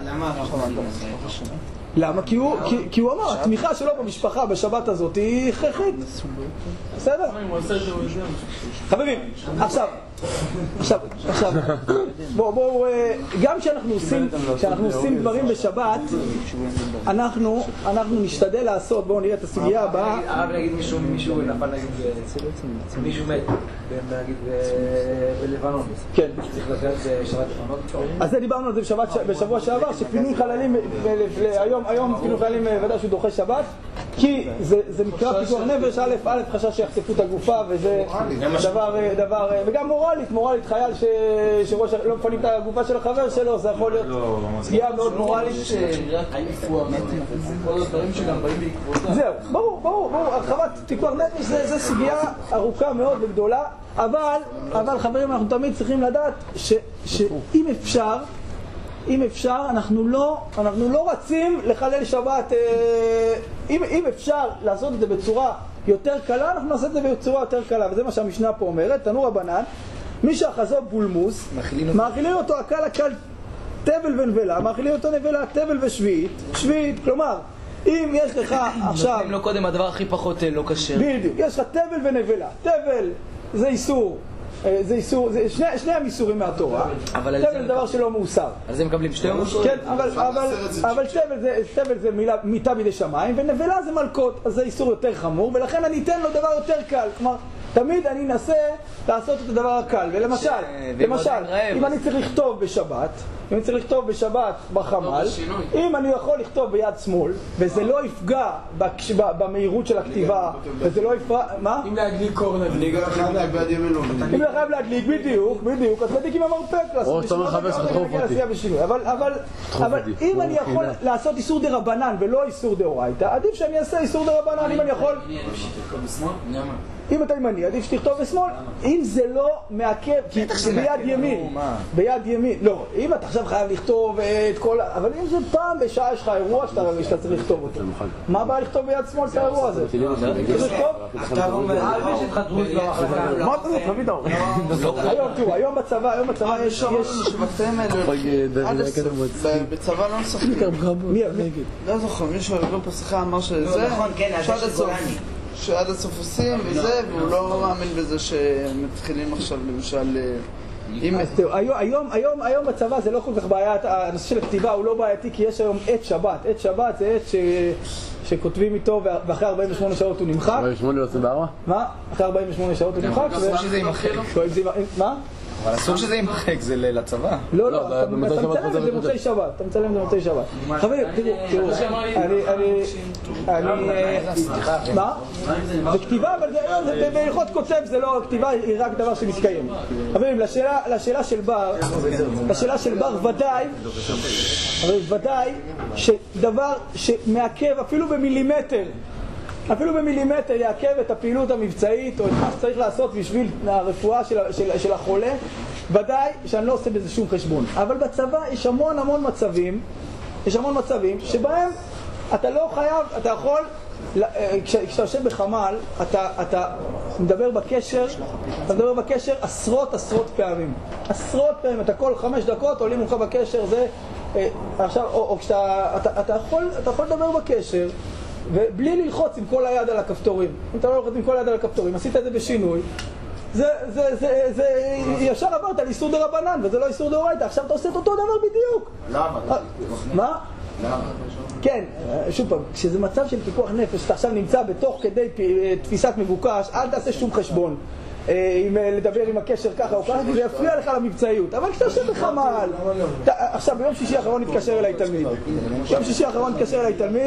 למה? כי הוא אמר, התמיכה שלו במשפחה בשבת הזאת היא הכרחית. בסדר? חברים, עכשיו, בואו, גם כשאנחנו עושים דברים בשבת, אנחנו נשתדל לעשות, בואו נראה את הסוגיה הבאה. הרב נגיד מישהו נפל, נגיד, מישהו מת, נגיד, בלבנון. כן. צריך לדעת בשבת לפנות. אז זה דיברנו על זה בשבוע שעבר, שפינוי חללים, היום פינוי חללים ודאי שהוא דוחה שבת, כי זה נקרא פיקוח נפש, א' חשש שיחטפו את הגופה, וזה דבר, וגם מורלית, חייל שלא מפנים את הגופה של החבר שלו, זה יכול להיות פגיעה מאוד מורלית. זהו, ברור, הרחבת פיקוח נפש זה סוגיה ארוכה מאוד וגדולה, אבל חברים, אנחנו תמיד צריכים לדעת שאם אפשר, אנחנו לא רצים לחלל שבת, אם אפשר לעשות את זה בצורה יותר קלה, אנחנו נעשה את זה בצורה יותר קלה, וזה מה שהמשנה פה אומרת, תנו רבנן, מי שאחזו בולמוס, מאכילים אותו הקל תבל ונבלה, מאכילים אותו נבלה, תבל ושביעית, כלומר, אם יש לך עכשיו... אם לא קודם, הדבר הכי פחות לא כשר. בדיוק, יש לך תבל ונבלה, תבל זה איסור, שני המאיסורים מהתורה, תבל זה דבר שלא מאוסר. אז הם מקבלים שתי מאוסר? כן, אבל תבל זה מיטה בידי שמיים, ונבלה זה מלכות, אז זה איסור יותר חמור, ולכן אני אתן לו דבר יותר קל, כלומר, תמיד אני אנסה לעשות את הדבר הקל, ולמשל, אם אני צריך לכתוב בשבת בחמ"ל, אם אני יכול לכתוב ביד שמאל, וזה לא יפגע במהירות של הכתיבה, וזה לא יפגע, מה? אם להדליק קורנר. אני גם חייב להדליק ביד ימין. אם אני חייב להדליק, בדיוק, אז מדליק עם המרפק, או שאתה מחפש לדחוף אותי. אבל אם אני יכול לעשות איסור דרבנן ולא איסור דאורייתא, עדיף שאני אעשה איסור דרבנן, אם אני יכול... אם אתה ימני, עדיף שתכתוב בשמאל. אם זה לא מעכב, כי ביד ימין, לא, אם אתה עכשיו חייב לכתוב את כל... אבל אם זה פעם בשעה יש לך אירוע שאתה צריך לכתוב אותו, מה בא לכתוב ביד שמאל את האירוע הזה? זה טוב? מה אתה רוצה? תביא את האור. היום בצבא יש... בצבא לא משחקים. לא זוכר, מישהו לא פסחה אמר שזה... נכון, כן, אז יש גולני. שעד הסוף עושים וזה, והוא לא מאמין בזה שמתחילים עכשיו למשל... היום בצבא זה לא כל כך בעיה, הנושא של הכתיבה הוא לא בעייתי, כי יש היום עת שבת. עת שבת זה עת שכותבים איתו ואחרי 48 שעות הוא נמחק. 48 לא 24? מה? אחרי 48 שעות הוא נמחק. אסור שזה יימחק. מה? אבל אסור שזה יימחק, זה לצבא. לא, אתה מצלם את זה במוצאי שבת. חברים, תראו, מה? זה כתיבה, אבל בהלכות כותב זה לא, כתיבה היא רק דבר שמתקיים. חברים, לשאלה של בר ודאי שדבר שמעכב אפילו במילימטר יעכב את הפעילות המבצעית או את מה שצריך לעשות בשביל הרפואה של החולה, ודאי שאני לא עושה בזה שום חשבון. אבל בצבא יש המון מצבים שבהם אתה לא חייב, אתה יכול, כשאתה יושב בחמ"ל, אתה מדבר בקשר עשרות פעמים. עשרות פעמים, אתה כל 5 דקות עולים לך בקשר, זה, עכשיו, או אתה יכול לדבר בקשר, ובלי ללחוץ עם כל היד על הכפתורים. אם אתה לא ללחוץ עם כל היד על הכפתורים, עשית את זה בשינוי, זה ישר עברת על איסור דרבנן, וזה לא איסור דאורייתא. עכשיו אתה עושה את אותו דבר בדיוק. למה? מה? למה? כן, שוב פעם, כשזה מצב של פיקוח נפש, אתה עכשיו נמצא בתוך כדי תפיסת מבוקש, אל תעשה שום חשבון אם לדבר עם הקשר ככה או ככה, כי זה יפריע לך למבצעיות. אבל כשאתה יושב בחמ"ל, עכשיו ביום שישי האחרון התקשר אליי תלמיד,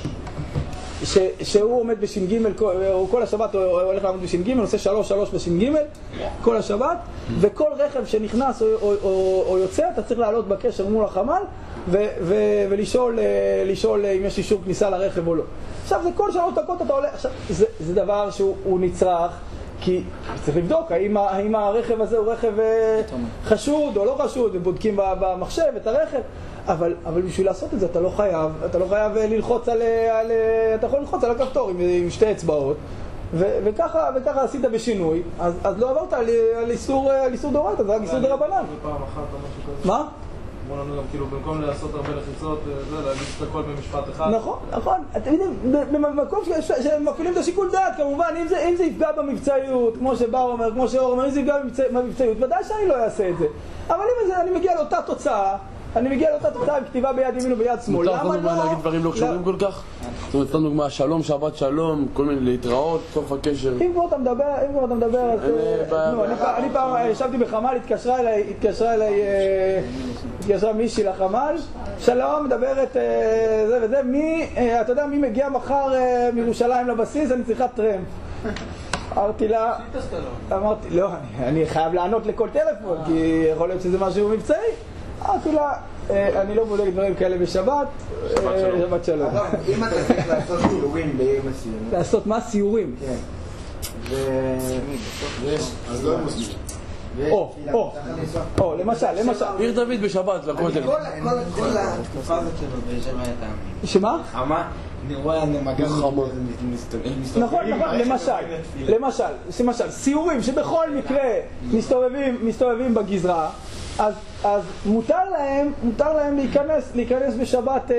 שהוא עומד בש"ג, הוא כל השבת הוא הולך לעמוד בש"ג, עושה 3 בש"ג כל השבת, וכל רכב שנכנס או יוצא אתה צריך לעלות בקשר מול החמ"ל ולשאול אם יש אישור כניסה לרכב או לא. עכשיו זה כל 3 דקות אתה עולה, עכשיו זה דבר שהוא נצרך, כי צריך לבדוק האם הרכב הזה הוא רכב חשוד או לא חשוד, ובודקים במחשב את הרכב. אבל בשביל לעשות את זה אתה לא חייב ללחוץ אתה יכול ללחוץ על הכפתור עם 2 אצבעות, וככה עשית בשינוי, אז לא עברת על איסור דאורייתא, זה רק איסור דרבנן. מה? אמרו לנו גם כאילו במקום לעשות הרבה לחיצות, להגיד את הכל במשפט אחד. נכון. אתם יודעים, במקום שמפעילים את השיקול דעת, כמובן, אם זה יפגע במבצעיות, כמו שבא אומר, כמו שאור אומר, אם זה יפגע במבצעיות, ודאי שאני לא אעשה את זה. אבל אם אני מגיע לאותה תוצאה, עם כתיבה ביד ימין וביד שמאל. מותר לך דוגמה להגיד דברים לא קשורים כל כך? זאת אומרת, סתם דוגמה, שלום, שבת שלום, כל מיני להתראות, סוף הקשר. אם כבר אתה מדבר, אני פעם ישבתי בחמ"ל, התקשרה מישהי לחמ"ל, שלום, מדברת זה וזה, אתה יודע מי מגיע מחר מירושלים לבסיס, אני צריכה טרמפ. אמרתי לה, לא, אני חייב לענות לכל טלפון, כי יכול להיות שזה משהו מבצעי. אמרתי לה, אני לא בודק דברים כאלה בשבת, שבת שלום. אם אתה צריך לעשות סיורים בעיר מסוימת. לעשות מה? סיורים? כן. אז לא מוסלמים. למשל. עיר דוד בשבת, לכותל. כל התקופה הזאת שלו בישיבה הייתה אמין. שמה? אמה? אני רואה מגע נכון, למשל, סיורים שבכל מקרה מסתובבים בגזרה, אז מותר להם להיכנס בשבת,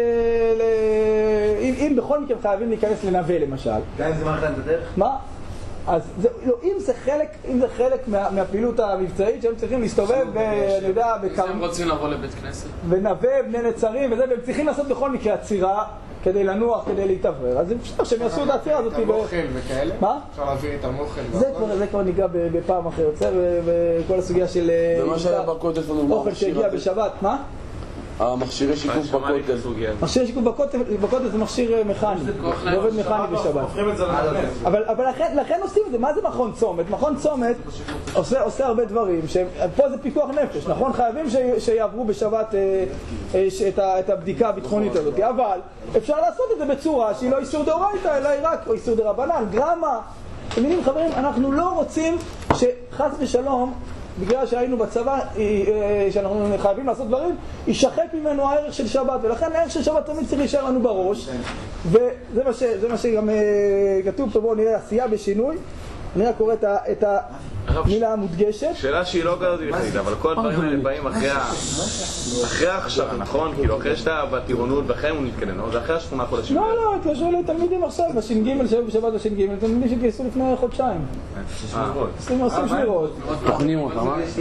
אם בכל מקרה חייבים להיכנס לנווה למשל. גם אם זה מרחק בדרך? מה? אז אם זה חלק מהפעילות המבצעית שהם צריכים להסתובב, אני יודע, הם רוצים לבוא לבית כנסת? ונווה, בני נצרים וזה, והם צריכים לעשות בכל מקרה עצירה כדי לנוח, כדי להתאוורר. אז אפשר שהם יעשו את העצירה הזאת. את המוכל וכאלה? מה? אפשר להעביר את המוכל? זה כבר ניגע בפעם אחרת, וכל הסוגיה של ומה שהיה בכותל, אוכל שהגיע בשבת. מה? המכשירי שיקוף בכותל. מכשירי שיקוף בכותל זה מכשיר מכני, זה עובד מכני בשבת. אבל לכן עושים את זה. מה זה מכון צומת? מכון צומת עושה הרבה דברים, פה זה פיקוח נפש, נכון? חייבים שיעברו בשבת את הבדיקה הביטחונית הזאת, אבל אפשר לעשות את זה בצורה שהיא לא איסור דאורייתא, אלא היא רק איסור דרבנן, גרמה. אתם יודעים חברים, אנחנו לא רוצים שחס ושלום, בגלל שהיינו בצבא, שאנחנו חייבים לעשות דברים, יישחק ממנו הערך של שבת, ולכן הערך של שבת תמיד צריך להישאר לנו בראש, וזה מה שגם כתוב פה. בואו נראה, עשייה בשינוי. אני רק קורא את המילה המודגשת. שאלה שהיא לא כזאת בכלל, אבל כל הדברים האלה באים אחרי ההכשרה, נכון? כאילו אחרי שאתה בטירונות ואחרי הוא נתקדם, זה אחרי 8 חודשים. לא, התקשרו לתלמידים עכשיו, בש"ג, שהיו בשבת בש"ג, תלמידים שהתגייסו לפני חודשיים. 20 שמירות. תוכנים אותם,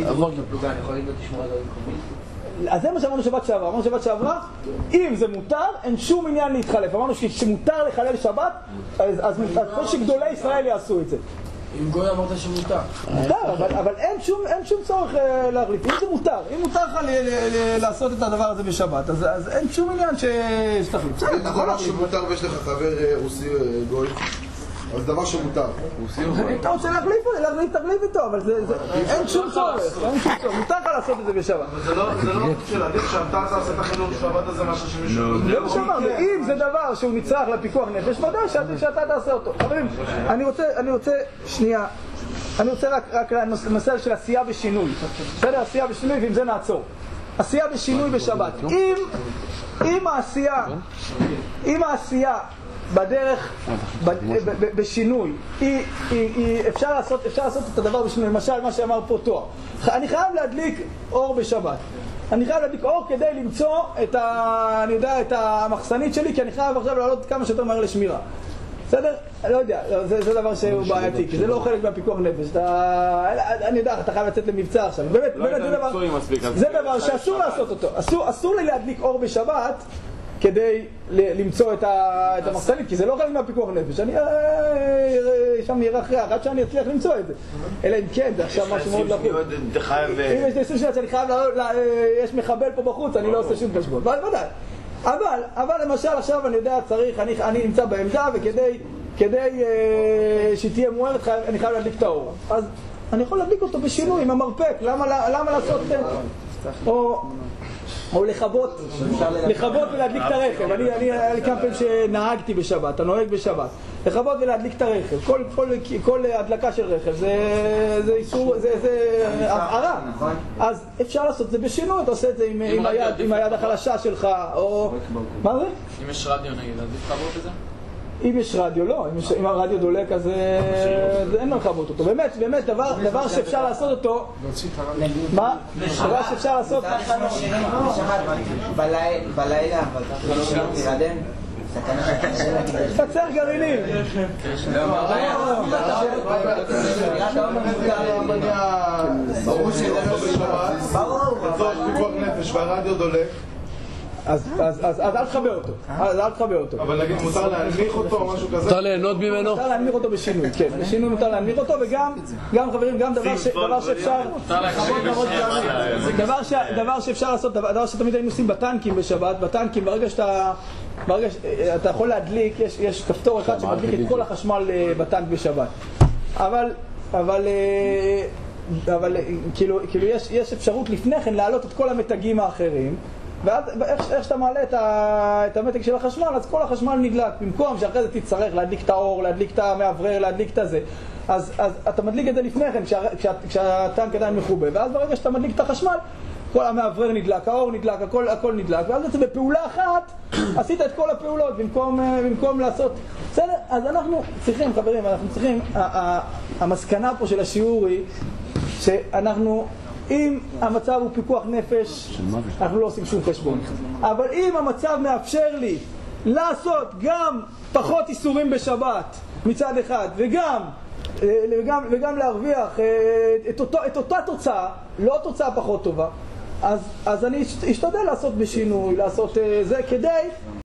אז זה מה שאמרנו שבת שעברה, אם זה מותר, אין שום עניין להתחלף. אמרנו שמותר לחלל שבת, אז כל שגדולי ישראל יעשו את זה. אם גוי אמרת שמותר. אבל אין שום צורך להחליף. אם זה מותר, אם מותר לך לעשות את הדבר הזה בשבת, אז אין שום עניין שתחליף. זה דבר שמותר ויש לך חבר רוסי גוי, אז דבר שמותר. אם אתה רוצה להחליף תחליף איתו, אבל אין שום צורך. מותר לך לעשות את זה בשבת. אבל זה לא של עדיף שאתה תעשה את החינוך שבת הזה משהו שמישהו... זה מה שאמרנו, אם זה דבר שהוא נצרך לפיקוח נפש, ודאי שאתה תעשה אותו. חברים, אני רוצה רק לנושא של עשייה בשינוי. בסדר, עשייה בשינוי, ועם זה נעצור. עשייה בשינוי בשבת. אם העשייה בדרך, בשינוי, אפשר לעשות את הדבר בשינוי, למשל מה שאמר פה תואר. אני חייב להדליק אור בשבת. אני חייב להדליק אור כדי למצוא את המחסנית שלי, כי אני חייב עכשיו לעלות כמה שיותר מהר לשמירה. בסדר? אני לא יודע, זה דבר שהוא בעייתי, כי זה לא חלק מהפיקוח נפש. אני יודע, אתה חייב לצאת למבצע עכשיו. באמת, זה דבר שאסור לעשות אותו. אסור לי להדליק אור בשבת כדי למצוא את המחסנית, כי זה לא חלק מהפיקוח נפש. אני שם ירחח, עד שאני אצליח למצוא את זה. אלא אם כן, זה עכשיו משהו מאוד לחוץ. אם יש לי סוג שאני חייב, יש מחבל פה בחוץ, אני לא עושה שום חשבון. אבל למשל עכשיו אני יודע, אני נמצא בעמדה, וכדי שתהיה מוארת, אני חייב להדליק את האור. אז אני יכול להדליק אותו בשינוי, עם המרפק. למה לעשות או לכבות ולהדליק את הרכב. היה לי כמה פעמים שנהגתי בשבת, אתה נוהג בשבת. לכבות ולהדליק את הרכב. כל הדלקה של רכב זה איסור, זה הבערה. אז אפשר לעשות את זה בשינוי, אתה עושה את זה עם היד החלשה שלך, או... מה זה? אם יש רדיו נגיד, אז לכבות את זה? אם יש רדיו, לא. אם הרדיו דולק, אז אין לו לכבות אותו. באמת, דבר שאפשר לעשות אותו... מה? דבר שאפשר לעשות... בלילה, תירדם. פצח גרעינים. ברור שזה לא בשבת, לצורך פיקוח נפש והרדיו דולק. אז אל תחבר אותו. אבל נגיד מותר להנמיך אותו או משהו כזה? מותר ליהנות ממנו? מותר להנמיך אותו בשינוי, כן. בשינוי מותר להנמיך אותו, וגם חברים, גם דבר שאפשר... דבר שאפשר לעשות, דבר שתמיד היינו עושים בטנקים בשבת, בטנקים ברגע שאתה יכול להדליק, יש כפתור אחד שמדליק את כל החשמל בטנק בשבת. אבל כאילו יש אפשרות לפני כן להעלות את כל המתגים האחרים, ואז איך שאתה מעלה את המתג של החשמל, אז כל החשמל נדלק. במקום שאחרי זה תצטרך להדליק את האור, להדליק את המעברר, להדליק את הזה, אז אתה מדליק את זה לפני כן, כשהטנק עדיין מחובה, ואז ברגע שאתה מדליק את החשמל, כל המעברר נדלק, האור נדלק, הכל נדלק, ואז בעצם בפעולה אחת עשית את כל הפעולות במקום לעשות. בסדר? אז אנחנו צריכים, חברים, המסקנה פה של השיעור היא שאנחנו, אם המצב הוא פיקוח נפש, אנחנו לא עושים שום חשבון. אבל אם המצב מאפשר לי לעשות גם פחות איסורים בשבת מצד אחד, וגם להרוויח את אותה תוצאה, לא תוצאה פחות טובה, אז אני אשתדל לעשות בשינוי, לעשות זה כדי